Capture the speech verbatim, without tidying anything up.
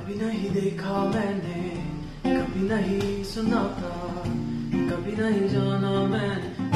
कभी नहीं देखा मैंने, कभी नहीं सुना था, कभी नहीं जाना मैंने